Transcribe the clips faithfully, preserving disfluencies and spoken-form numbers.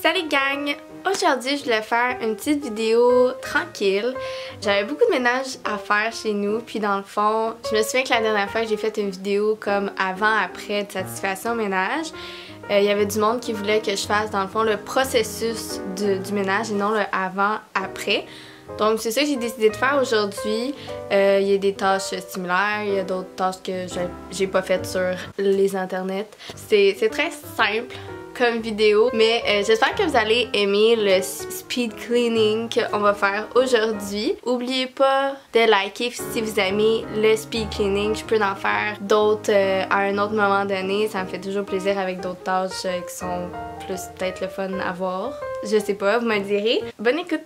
Salut gang! Aujourd'hui, je voulais faire une petite vidéo tranquille. J'avais beaucoup de ménage à faire chez nous, puis dans le fond, je me souviens que la dernière fois que j'ai fait une vidéo comme avant-après de satisfaction au ménage, euh, il y avait du monde qui voulait que je fasse dans le fond le processus de, du ménage et non le avant-après. Donc c'est ça que j'ai décidé de faire aujourd'hui. Euh, il y a des tâches similaires, il y a d'autres tâches que j'ai pas faites sur les internets. C'est très simple comme vidéo, mais euh, j'espère que vous allez aimer le speed cleaning qu'on va faire aujourd'hui. N'oubliez pas de liker si vous aimez le speed cleaning. Je peux en faire d'autres euh, à un autre moment donné. Ça me fait toujours plaisir avec d'autres tâches euh, qui sont plus peut-être le fun à voir. Je sais pas, vous me direz. Bonne écoute!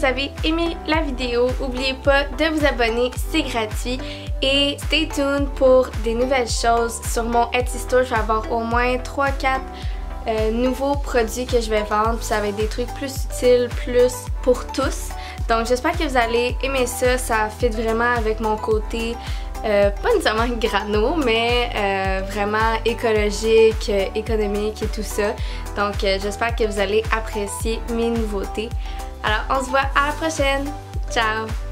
avez aimé la vidéo, n'oubliez pas de vous abonner, c'est gratuit. Et stay tuned pour des nouvelles choses sur mon Etsy store. Je vais avoir au moins trois quatre euh, nouveaux produits que je vais vendre. Puis ça va être des trucs plus utiles, plus pour tous. Donc j'espère que vous allez aimer ça. Ça fit vraiment avec mon côté, euh, pas nécessairement grano, mais euh, vraiment écologique, euh, économique et tout ça. Donc euh, j'espère que vous allez apprécier mes nouveautés. Alors on se voit à la prochaine. Ciao!